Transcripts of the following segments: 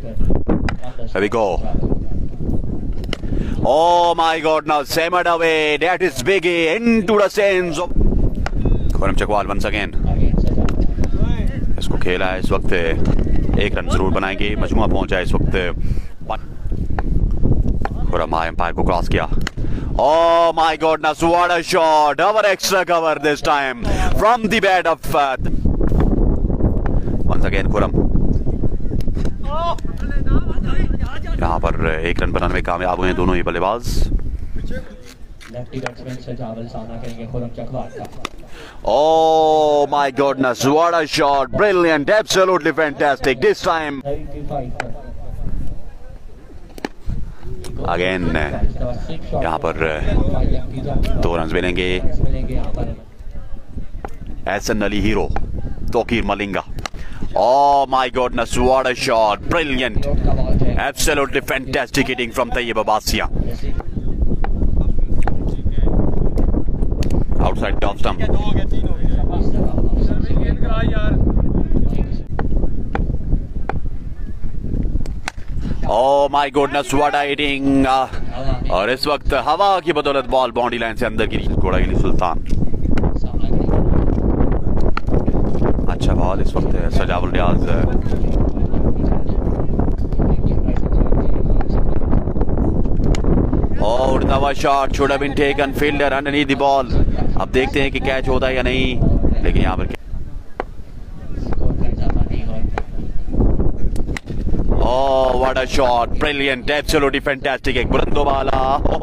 Here we go. Oh my God! Now Samad away. That is Biggie into the sense of Khurram Chakwal once again. इसको खेला है इस वक्त, एक रन जरूर बनाएंगे. मजमुआ पहुंचा है इस वक्त. खुरम एम्पायर को क्रॉस किया. Oh my goodness, what a shot! Our extra cover this time from the bat of once again Khurram. यहाँ पर एक रन बनाने में कामयाब हुए हैं दोनों ही बल्लेबाज. Oh my goodness, what a shot! Brilliant, absolutely fantastic. This time again यहाँ पर 2 रन मिलेंगे. Ehsan Ali hero, Tauqeer Malinga. Oh my goodness, what a shot! Brilliant, absolutely fantastic hitting from Tayyib Abbasiya. Outside top stump. Oh my goodness, what a hitting! और इस वक्त हवा की बदौलत ball boundary line से अंदर गिरी. घोड़ागिली सुल्तान. अच्छा बॉल इस वक्त सजावुल रियाज. और नवा shot should have been taken, fielder underneath the ball. अब देखते हैं कि कैच होता है या नहीं, लेकिन यहाँ पर Oh, what a shot! Brilliant, absolutely fantastic. एक बुलंदो वाला.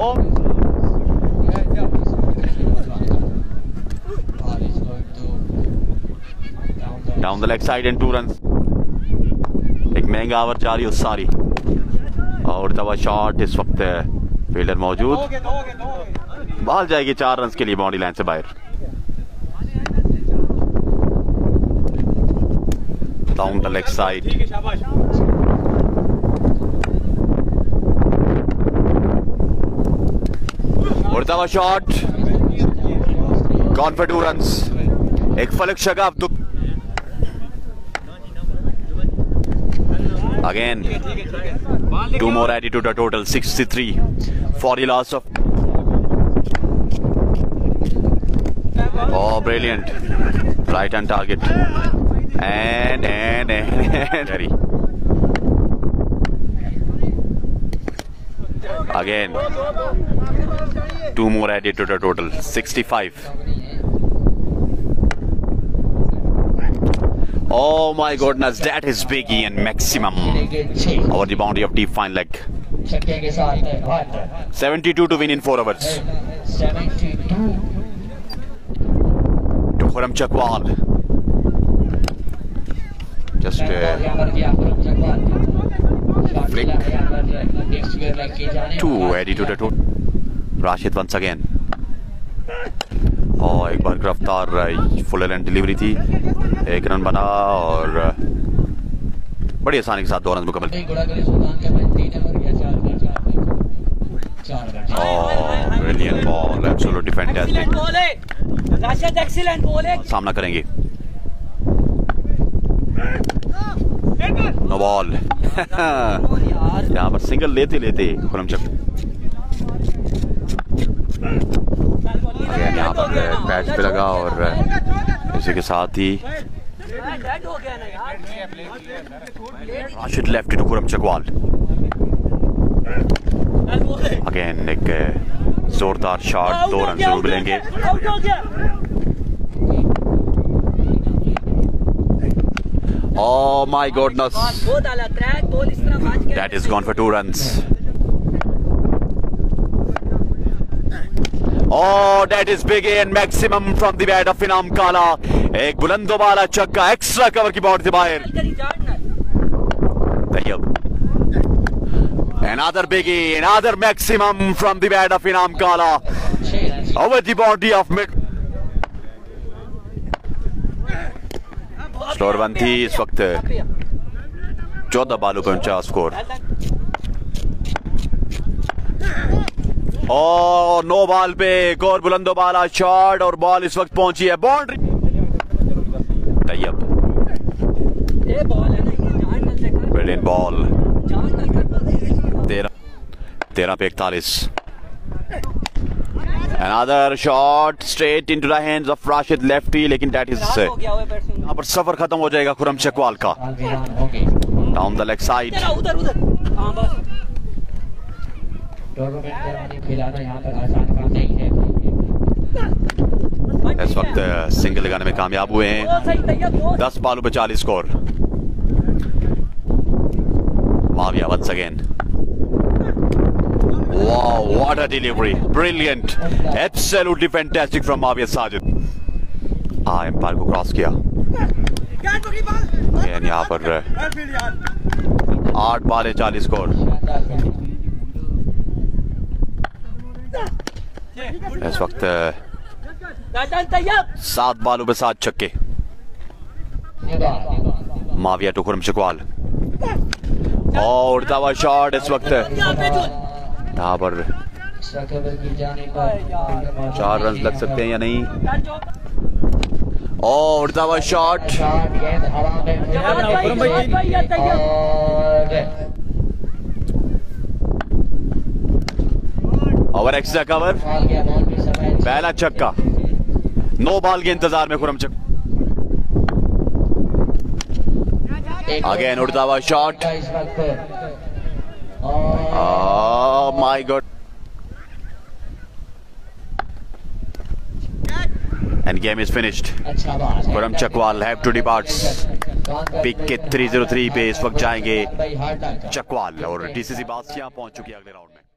Down the leg side and 2 runs. एक महंगा ओवर जारी उस सारी. और दवा शॉट इस वक्त फील्डर मौजूद. बॉल जाएगी 4 रन के लिए बाउंड्री लाइन से बाहर. Down the leg side. और दवा शॉट गॉन फॉर 2 रन. एक फलक शगाफ दुख. Again, 2 more added to the total, 63 for the loss of. Oh, brilliant! Right on target, and again, 2 more added to the total, 65. Oh my goodness, that is Biggie and maximum over the boundary of deep fine leg. 72 to win in 4 overs. To Khurram Chakwal. Just flick. 2 added to the total. Rashid once again. और एक बार गिरफ्तार full and delivery थी. 1 run बना और बड़ी आसानी के साथ 2 रन मुकम्मल. Brilliant ball, absolutely fantastic. सामना करेंगे. No ball. यहाँ पर सिंगल लेते खुरम चक. यहाँ पर पैच पे लगा और इसी के साथ ही Rashid left to Khurram Chakwal. Again एक जोरदार शॉट. 2 रन जरूर मिलेंगे. Oh my goodness, that is gone for 2 runs. Oh, that is big and maximum from the bat of Inam Kala. एक बुलंदो वाला छक्का एक्स्ट्रा कवर की बाउंड्री से बाहर. Another biggie, another maximum from the bat of Inam Kala over the boundary of mid. Score 1 थी इस वक्त. 14 बालों पे 49 स्कोर. और 9 बॉल पे एक और बुलंदो वाला शॉट और बॉल इस वक्त पहुंची है बाउंड्री. Tayyab, brilliant ball. 13 पे 41. Another shot straight into the hands of Rashid lefty, लेकिन that is यहाँ पर सफर खत्म हो जाएगा खुरम चकवाल का. Down the leg side. इस वक्त सिंगल लगाने में कामयाब हुए हैं. 10 बालों पे 40 score. Maviya once again. Wow, what a delivery. Brilliant. Absolutely fantastic from Maviya Sajid. Umpire को क्रॉस किया. यहाँ पर 8 बाले 40 स्कोर. इस वक्त 7 बालों पे 7 छक्के. माविया टू खुरम चकवाल. और दावा शॉट इस वक्त यहाँ पर 4 रन लग सकते हैं या नहीं. और दावा शॉट. Over extra cover. पहला छक्का. 9 बॉल के इंतजार में खुरम चक. अगेन उड़ता हुआ shot. Oh my God. And game is finished. Khurram Chakwal have to depart. पिक के 303 पे इस वक्त जाएंगे चकवाल. और डीसीसी बास यहाँ पहुंच चुकी है अगले राउंड में.